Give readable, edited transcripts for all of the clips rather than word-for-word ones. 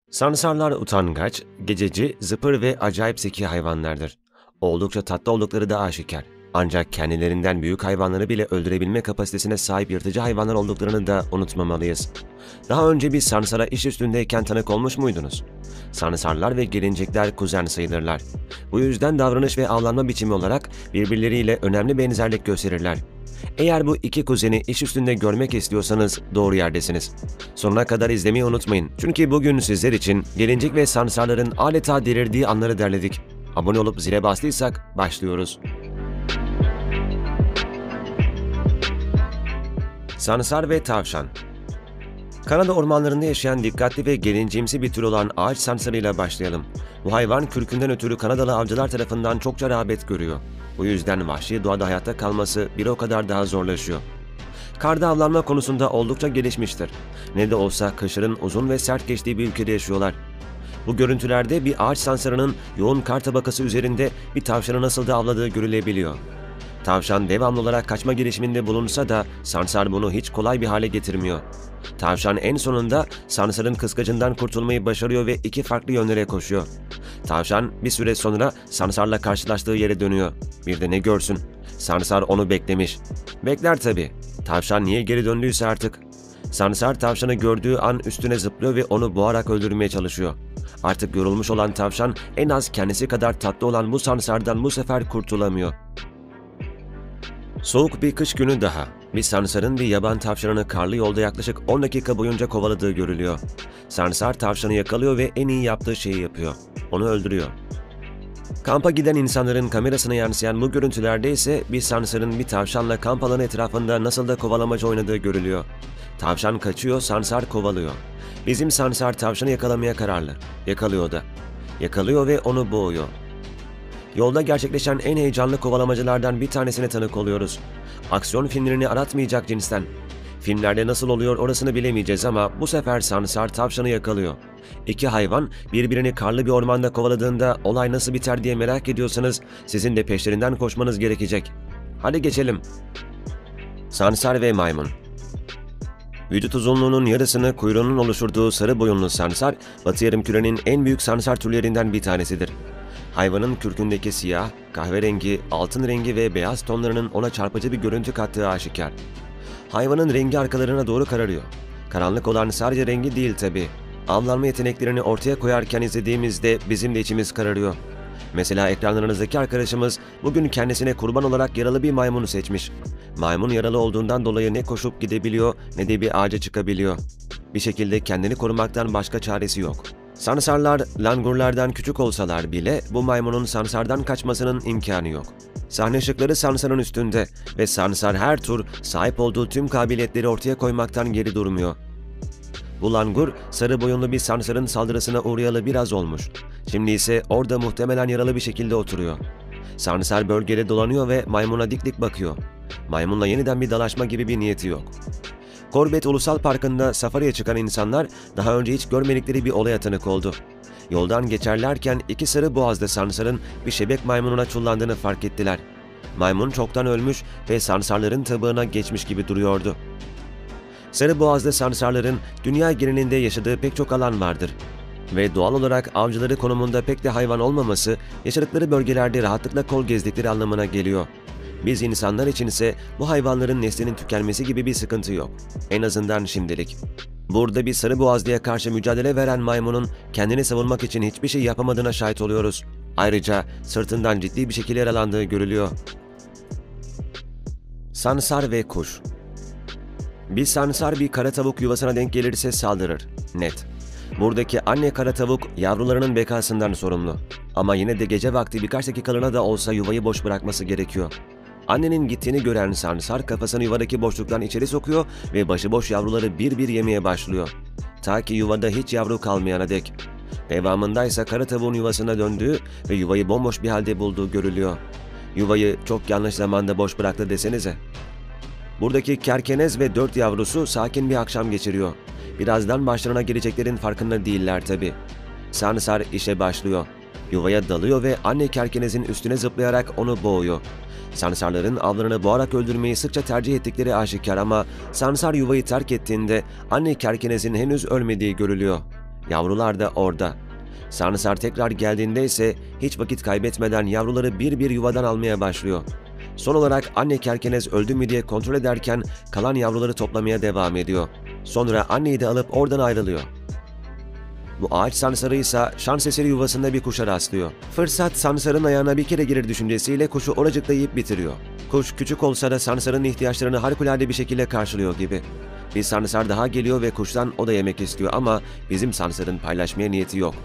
Sansarlar utangaç, gececi, zıpır ve acayip zeki hayvanlardır. Oldukça tatlı oldukları da aşikar. Ancak kendilerinden büyük hayvanları bile öldürebilme kapasitesine sahip yırtıcı hayvanlar olduklarını da unutmamalıyız. Daha önce bir sansara iş üstündeyken tanık olmuş muydunuz? Sansarlar ve gelincikler kuzen sayılırlar. Bu yüzden davranış ve avlanma biçimi olarak birbirleriyle önemli benzerlik gösterirler. Eğer bu iki kuzeni iş üstünde görmek istiyorsanız doğru yerdesiniz. Sonuna kadar izlemeyi unutmayın. Çünkü bugün sizler için gelincik ve sansarların adeta delirdiği anları derledik. Abone olup zile bastıysak başlıyoruz. Sansar ve tavşan. Kanada ormanlarında yaşayan dikkatli ve gelincimsi bir tür olan ağaç sansarıyla başlayalım. Bu hayvan kürkünden ötürü Kanadalı avcılar tarafından çokça rağbet görüyor. Bu yüzden vahşi doğada hayatta kalması bir o kadar daha zorlaşıyor. Karda avlanma konusunda oldukça gelişmiştir. Ne de olsa kışların uzun ve sert geçtiği bir ülkede yaşıyorlar. Bu görüntülerde bir ağaç sansarının yoğun kar tabakası üzerinde bir tavşanı nasıl da avladığı görülebiliyor. Tavşan devamlı olarak kaçma girişiminde bulunsa da sansar bunu hiç kolay bir hale getirmiyor. Tavşan en sonunda sansarın kıskacından kurtulmayı başarıyor ve iki farklı yönlere koşuyor. Tavşan bir süre sonra sansarla karşılaştığı yere dönüyor. Bir de ne görsün? Sansar onu beklemiş. Bekler tabii. Tavşan niye geri döndüyse artık. Sansar tavşanı gördüğü an üstüne zıplıyor ve onu boğarak öldürmeye çalışıyor. Artık yorulmuş olan tavşan en az kendisi kadar tatlı olan bu sansardan bu sefer kurtulamıyor. Soğuk bir kış günü daha. Bir sansarın bir yaban tavşanını karlı yolda yaklaşık 10 dakika boyunca kovaladığı görülüyor. Sansar tavşanı yakalıyor ve en iyi yaptığı şeyi yapıyor. Onu öldürüyor. Kampa giden insanların kamerasına yansıyan bu görüntülerde ise bir sansarın bir tavşanla kamp alanı etrafında nasıl da kovalamacı oynadığı görülüyor. Tavşan kaçıyor, sansar kovalıyor. Bizim sansar tavşanı yakalamaya kararlı. Yakalıyor da. Yakalıyor ve onu boğuyor. Yolda gerçekleşen en heyecanlı kovalamacılardan bir tanesine tanık oluyoruz. Aksiyon filmlerini aratmayacak cinsten. Filmlerde nasıl oluyor orasını bilemeyeceğiz ama bu sefer sansar tavşanı yakalıyor. İki hayvan birbirini karlı bir ormanda kovaladığında olay nasıl biter diye merak ediyorsanız sizin de peşlerinden koşmanız gerekecek. Hadi geçelim. Sansar ve maymun. Vücut uzunluğunun yarısını kuyruğunun oluşturduğu sarı boyunlu sansar, Batı yarımkürenin en büyük sansar türlerinden bir tanesidir. Hayvanın kürkündeki siyah, kahverengi, altın rengi ve beyaz tonlarının ona çarpıcı bir görüntü kattığı aşikar. Hayvanın rengi arkalarına doğru kararıyor. Karanlık olan sadece rengi değil tabii. Avlanma yeteneklerini ortaya koyarken izlediğimizde bizim de içimiz kararıyor. Mesela ekranlarınızdaki arkadaşımız bugün kendisine kurban olarak yaralı bir maymunu seçmiş. Maymun yaralı olduğundan dolayı ne koşup gidebiliyor ne de bir ağaca çıkabiliyor. Bir şekilde kendini korumaktan başka çaresi yok. Sansarlar langurlardan küçük olsalar bile bu maymunun sansardan kaçmasının imkanı yok. Sahne ışıkları sansarın üstünde ve sansar her tur sahip olduğu tüm kabiliyetleri ortaya koymaktan geri durmuyor. Bu langur sarı boyunlu bir sansarın saldırısına uğrayalı biraz olmuş. Şimdi ise orada muhtemelen yaralı bir şekilde oturuyor. Sansar bölgede dolanıyor ve maymuna dik dik bakıyor. Maymunla yeniden bir dalaşma gibi bir niyeti yok. Corbett Ulusal Parkı'nda safariye çıkan insanlar daha önce hiç görmedikleri bir olaya tanık oldu. Yoldan geçerlerken iki sarı boğazlı sansarın bir şebek maymununa çullandığını fark ettiler. Maymun çoktan ölmüş ve sansarların tabağına geçmiş gibi duruyordu. Sarı boğazlı sansarların dünya genelinde yaşadığı pek çok alan vardır. Ve doğal olarak avcıları konumunda pek de hayvan olmaması, yaşadıkları bölgelerde rahatlıkla kol gezdikleri anlamına geliyor. Biz insanlar için ise bu hayvanların neslinin tükenmesi gibi bir sıkıntı yok. En azından şimdilik. Burada bir sarı boğazlıya karşı mücadele veren maymunun kendini savunmak için hiçbir şey yapamadığına şahit oluyoruz. Ayrıca sırtından ciddi bir şekilde yaralandığı görülüyor. Sansar ve kuş. Bir sansar bir kara tavuk yuvasına denk gelirse saldırır. Net. Buradaki anne kara tavuk yavrularının bekasından sorumlu. Ama yine de gece vakti birkaç dakikalığına da olsa yuvayı boş bırakması gerekiyor. Annenin gittiğini gören sansar kafasını yuvadaki boşluktan içeri sokuyor ve başıboş yavruları bir bir yemeye başlıyor. Ta ki yuvada hiç yavru kalmayana dek. Devamındaysa kara tavuğun yuvasına döndüğü ve yuvayı bomboş bir halde bulduğu görülüyor. Yuvayı çok yanlış zamanda boş bıraktı desenize. Buradaki kerkenez ve 4 yavrusu sakin bir akşam geçiriyor. Birazdan başlarına geleceklerin farkında değiller tabi. Sansar işe başlıyor. Yuvaya dalıyor ve anne kerkenezin üstüne zıplayarak onu boğuyor. Sansarların avlarını boğarak öldürmeyi sıkça tercih ettikleri aşikar ama sansar yuvayı terk ettiğinde anne kerkenezin henüz ölmediği görülüyor. Yavrular da orada. Sarnısar tekrar geldiğinde ise hiç vakit kaybetmeden yavruları bir bir yuvadan almaya başlıyor. Son olarak anne kerkenez öldü mü diye kontrol ederken kalan yavruları toplamaya devam ediyor. Sonra anneyi de alıp oradan ayrılıyor. Bu ağaç sarnısarı ise şans eseri yuvasında bir kuşa rastlıyor. Fırsat sarnısarın ayağına bir kere girer düşüncesiyle kuşu oracıkta yiyip bitiriyor. Kuş küçük olsa da sarnısarın ihtiyaçlarını harikulade bir şekilde karşılıyor gibi. Bir sarnısar daha geliyor ve kuştan o da yemek istiyor ama bizim sarnısarın paylaşmaya niyeti yok.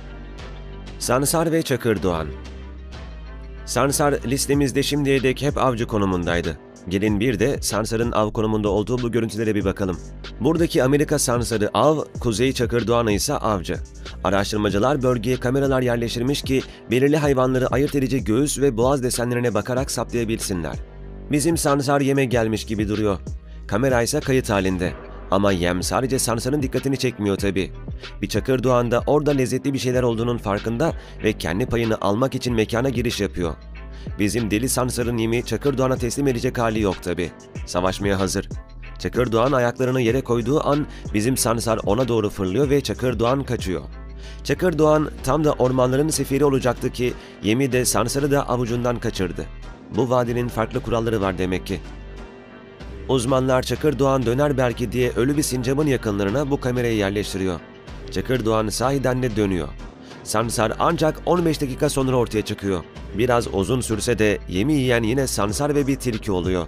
Sarnısar ve Çakır Doğan. Sarnısar listemizde şimdiye dek hep avcı konumundaydı. Gelin bir de sarnısarın av konumunda olduğu bu görüntülere bir bakalım. Buradaki Amerika sarnısarı av, Kuzey Çakır Doğanı ise avcı. Araştırmacılar bölgeye kameralar yerleştirmiş ki belirli hayvanları ayırt edici göğüs ve boğaz desenlerine bakarak saptayabilsinler. Bizim sarnısar yeme gelmiş gibi duruyor. Kamera ise kayıt halinde. Ama yem sadece sarnısarın dikkatini çekmiyor tabii. Bir Çakır Doğan da orada lezzetli bir şeyler olduğunun farkında ve kendi payını almak için mekana giriş yapıyor. Bizim deli sarnısarın yemi Çakır Doğan'a teslim edecek hali yok tabii. Savaşmaya hazır. Çakır Doğan ayaklarını yere koyduğu an bizim sarnısar ona doğru fırlıyor ve Çakır Doğan kaçıyor. Çakır Doğan tam da ormanların sefiri olacaktı ki yemi de sarnısarı da avucundan kaçırdı. Bu vadinin farklı kuralları var demek ki. Uzmanlar Çakır Doğan döner belki diye ölü bir sincapın yakınlarına bu kamerayı yerleştiriyor. Çakır Doğan sahiden de dönüyor. Sarnısar ancak 15 dakika sonra ortaya çıkıyor. Biraz uzun sürse de yemi yiyen yine sarnısar ve bir tilki oluyor.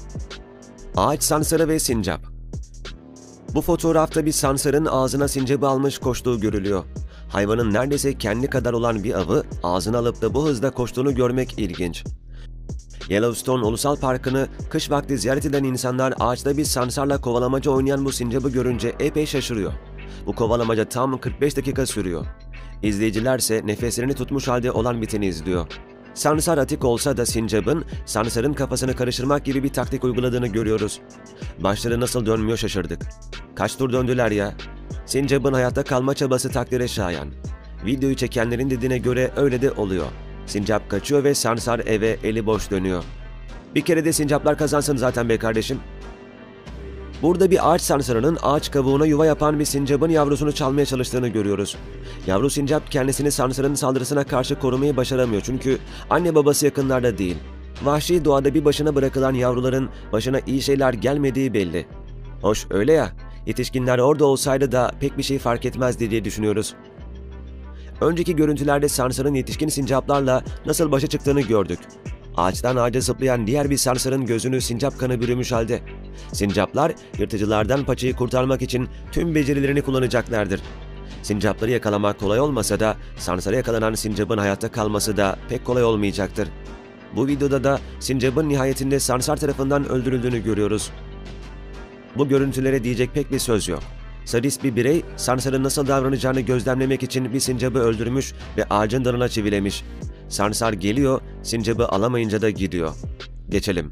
Ağaç sarnısarı ve sincap. Bu fotoğrafta bir sarnısarın ağzına sincapı almış koştuğu görülüyor. Hayvanın neredeyse kendi kadar olan bir avı ağzına alıp da bu hızda koştuğunu görmek ilginç. Yellowstone Ulusal Parkı'nı kış vakti ziyaret eden insanlar ağaçta bir sarnısarla kovalamaca oynayan bu sincapı görünce epey şaşırıyor. Bu kovalamaca tam 45 dakika sürüyor. İzleyicilerse nefeslerini tutmuş halde olan biteni izliyor. Sarnısar atik olsa da sincapın sarnısarın kafasını karıştırmak gibi bir taktik uyguladığını görüyoruz. Başları nasıl dönmüyor şaşırdık. Kaç tur döndüler ya? Sincapın hayatta kalma çabası takdire şayan. Videoyu çekenlerin dediğine göre öyle de oluyor. Sincap kaçıyor ve sarnısar eve eli boş dönüyor. Bir kere de sincaplar kazansın zaten be kardeşim. Burada bir ağaç sarnısarının ağaç kabuğuna yuva yapan bir sincapın yavrusunu çalmaya çalıştığını görüyoruz. Yavru sincap kendisini sarnısarın saldırısına karşı korumayı başaramıyor çünkü anne babası yakınlarda değil. Vahşi doğada bir başına bırakılan yavruların başına iyi şeyler gelmediği belli. Hoş öyle ya, yetişkinler orada olsaydı da pek bir şey fark etmezdi diye düşünüyoruz. Önceki görüntülerde sarnısarın yetişkin sincaplarla nasıl başa çıktığını gördük. Ağaçtan ağaca zıplayan diğer bir sarnısarın gözünü sincap kanı bürümüş halde. Sincaplar yırtıcılardan paçayı kurtarmak için tüm becerilerini kullanacaklardır. Sincapları yakalamak kolay olmasa da sarnısara yakalanan sincapın hayatta kalması da pek kolay olmayacaktır. Bu videoda da sincapın nihayetinde sarnısar tarafından öldürüldüğünü görüyoruz. Bu görüntülere diyecek pek bir söz yok. Sadist bir birey sarnısarın nasıl davranacağını gözlemlemek için bir sincapı öldürmüş ve ağacın dalına çivilemiş. Sarnısar geliyor, sincapı alamayınca da gidiyor. Geçelim.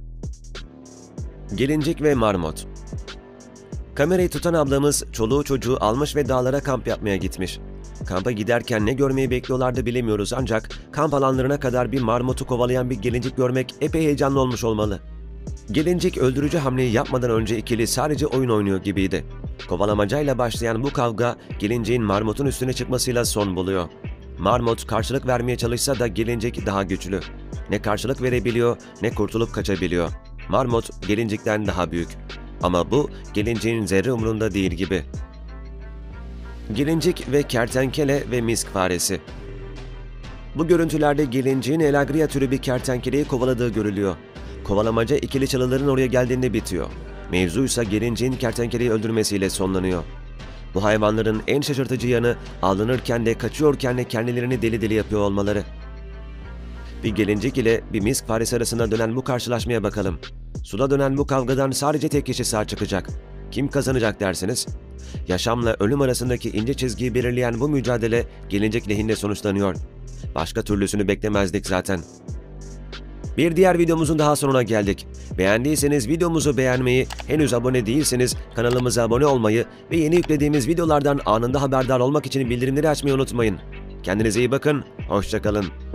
Gelincik ve marmot. Kamerayı tutan ablamız çoluğu çocuğu almış ve dağlara kamp yapmaya gitmiş. Kampa giderken ne görmeyi bekliyorlardı bilemiyoruz ancak kamp alanlarına kadar bir marmotu kovalayan bir gelincik görmek epey heyecanlı olmuş olmalı. Gelincik öldürücü hamleyi yapmadan önce ikili sadece oyun oynuyor gibiydi. Kovalamacayla başlayan bu kavga gelinciğin marmotun üstüne çıkmasıyla son buluyor. Marmot karşılık vermeye çalışsa da gelincik daha güçlü. Ne karşılık verebiliyor ne kurtulup kaçabiliyor. Marmot gelincikten daha büyük. Ama bu gelinciğin zerre umrunda değil gibi. Gelincik ve kertenkele ve misk faresi. Bu görüntülerde gelinciğin Elagria türü bir kertenkeleyi kovaladığı görülüyor. Kovalamaca ikili çalıların oraya geldiğinde bitiyor. Mevzuysa gelinciğin kertenkeleyi öldürmesiyle sonlanıyor. Bu hayvanların en şaşırtıcı yanı avlanırken de kaçıyorken de kendilerini deli deli yapıyor olmaları. Bir gelincik ile bir misk faresi arasında dönen bu karşılaşmaya bakalım. Suda dönen bu kavgadan sadece tek kişi sağ çıkacak. Kim kazanacak dersiniz? Yaşamla ölüm arasındaki ince çizgiyi belirleyen bu mücadele gelincik lehinde sonuçlanıyor. Başka türlüsünü beklemezdik zaten. Bir diğer videomuzun daha sonuna geldik. Beğendiyseniz videomuzu beğenmeyi, henüz abone değilseniz kanalımıza abone olmayı ve yeni yüklediğimiz videolardan anında haberdar olmak için bildirimleri açmayı unutmayın. Kendinize iyi bakın, hoşça kalın.